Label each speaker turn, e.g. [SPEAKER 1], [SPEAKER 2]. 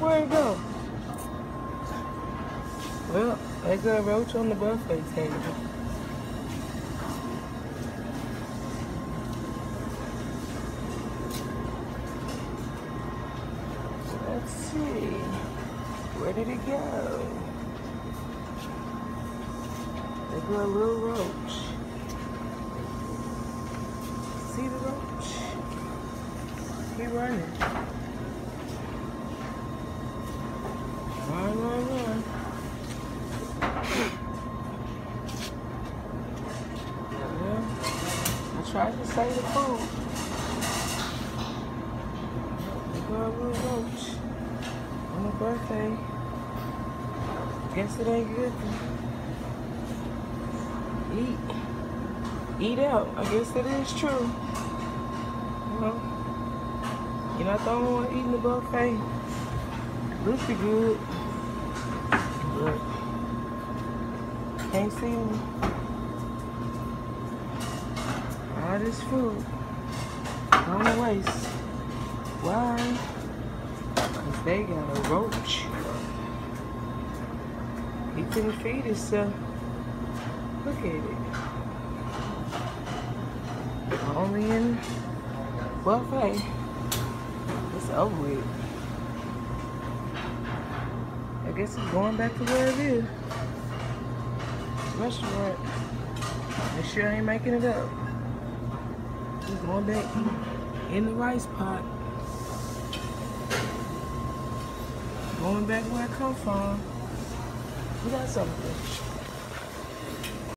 [SPEAKER 1] Where'd it go? Well, they got roach on the buffet table. Let's see. Where did it go? They got a little roach. See the roach? Keep running. Run, run, run. Yeah. I tried to save the food. They got a little roach on the birthday. Guess it ain't good. Eat out. I guess that is true. You know, you're not the only one eating the buffet. Looks pretty good, but can't see me. All this food on the waste. Why? Because they got a roach. He couldn't feed himself. Look at it. Only in buffet. It's over with. I guess it's going back to where it is. Restaurant. Make sure I ain't making it up. It's going back in the rice pot. Going back where I come from. We got something.